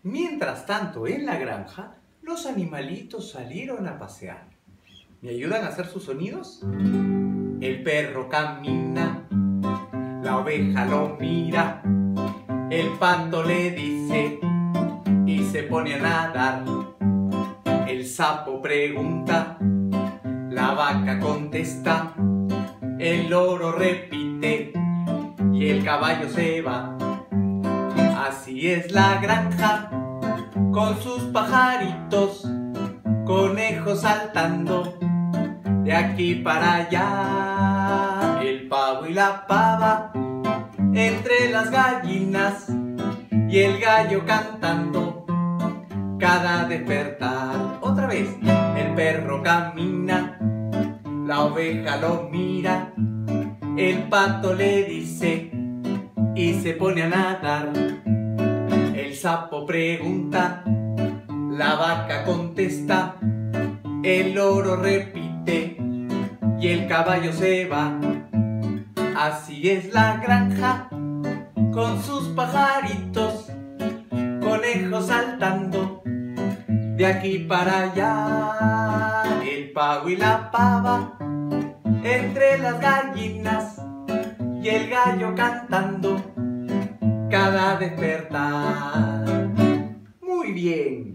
Mientras tanto, en la granja, los animalitos salieron a pasear. ¿Me ayudan a hacer sus sonidos? El perro camina, la oveja lo mira, el pato le dice y se pone a nadar. El sapo pregunta, la vaca contesta, el loro repite y el caballo se va. Así es la granja, con sus pajaritos, conejos saltando de aquí para allá. El pavo y la pava entre las gallinas y el gallo cantando cada despertar. Otra vez, el perro camina, la oveja lo mira, el pato le dice y se pone a nadar. El sapo pregunta, la vaca contesta, el loro repite y el caballo se va. Así es la granja, con sus pajaritos, conejos saltando de aquí para allá. El pavo y la pava entre las gallinas y el gallo cantando cada despertar. Muy bien.